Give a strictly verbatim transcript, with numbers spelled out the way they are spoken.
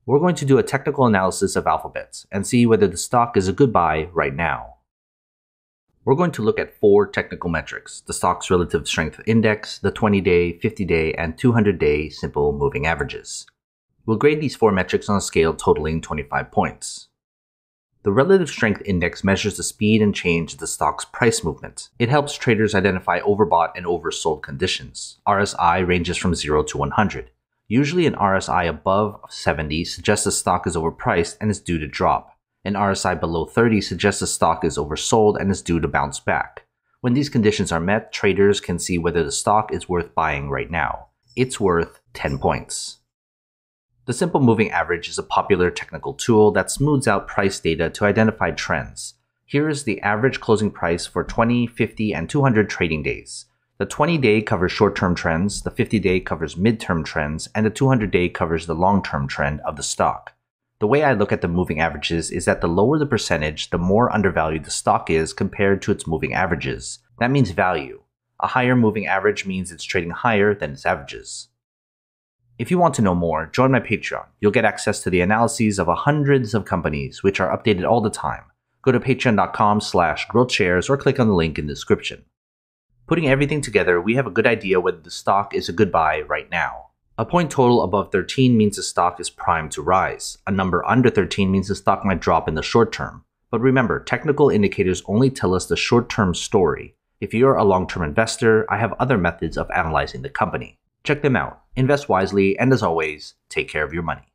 We're going to do a technical analysis of Alphabet and see whether the stock is a good buy right now. We're going to look at four technical metrics: the stock's relative strength index, the twenty-day, fifty-day, and two hundred day simple moving averages. We'll grade these four metrics on a scale totaling twenty-five points. The relative strength index measures the speed and change of the stock's price movement. It helps traders identify overbought and oversold conditions. R S I ranges from zero to one hundred. Usually an R S I above seventy suggests the stock is overpriced and is due to drop. An R S I below thirty suggests the stock is oversold and is due to bounce back. When these conditions are met, traders can see whether the stock is worth buying right now. It's worth ten points. The simple moving average is a popular technical tool that smooths out price data to identify trends. Here is the average closing price for twenty, fifty, and two hundred trading days. The twenty day covers short-term trends, the fifty day covers mid-term trends, and the two hundred day covers the long-term trend of the stock. The way I look at the moving averages is that the lower the percentage, the more undervalued the stock is compared to its moving averages. That means value. A higher moving average means it's trading higher than its averages. If you want to know more, join my Patreon. You'll get access to the analyses of hundreds of companies, which are updated all the time. Go to patreon.com slash GrowthShares or click on the link in the description. Putting everything together, we have a good idea whether the stock is a good buy right now. A point total above thirteen means the stock is primed to rise. A number under thirteen means the stock might drop in the short term. But remember, technical indicators only tell us the short-term story. If you're a long-term investor, I have other methods of analyzing the company. Check them out, invest wisely, and as always, take care of your money.